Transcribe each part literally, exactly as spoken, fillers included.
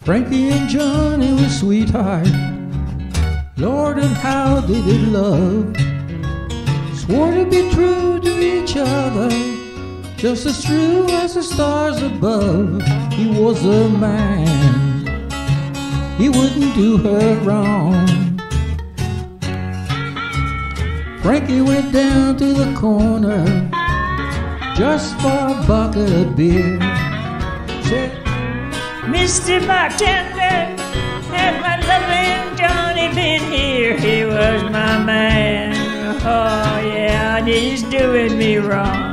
Frankie and Johnny were sweethearts. Lord, and how they did love. Swore to be true to each other, just as true as the stars above. He was a man, he wouldn't do her wrong. Frankie went down to the corner just for a bucket of beer. Said, Mister Bartender, has my loving Johnny been here? He was my man. Oh yeah, and he's doing me wrong.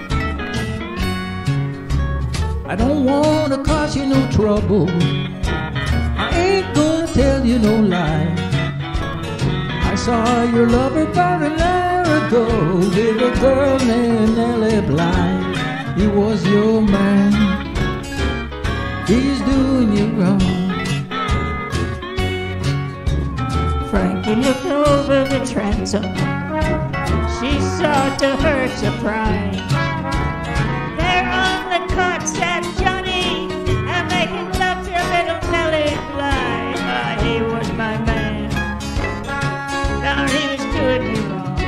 I don't want to cause you no trouble, I ain't gonna tell you no lie. I saw your lover about an hour ago with a girl named Nellie Bly. He was your man, he's doing you wrong. Frankie looked over the transom. She saw to her surprise, there on the cot sat Johnny, and making love to little Nellie Bly. Ah, he was my man. Now he was doing me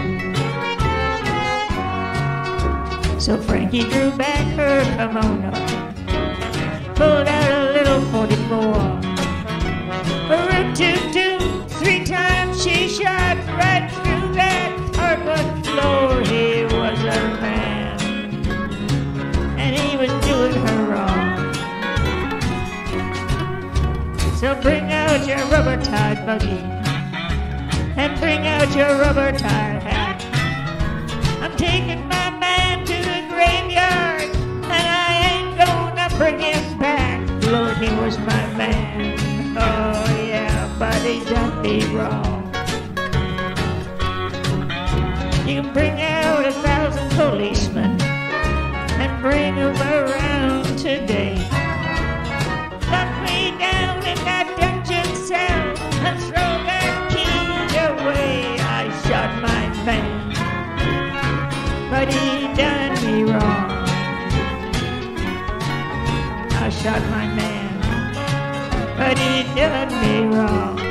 wrong. So Frankie drew back her kimono, pulled out a little forty-four. A root toot toot, three times she shot right through that hardwood floor. He was a man, and he was doing her wrong. So bring out your rubber-tied buggy, and bring out your rubber-tied hat. I'm taking my man to the graveyard, and I ain't gonna bring him back. Lord, he was my man. Oh yeah, but he done me wrong. You can bring out a thousand policemen and bring them around today. Lock me down in that dungeon cell and throw that key away. I shot my man, but he done me wrong. I shot my man, but he done me wrong.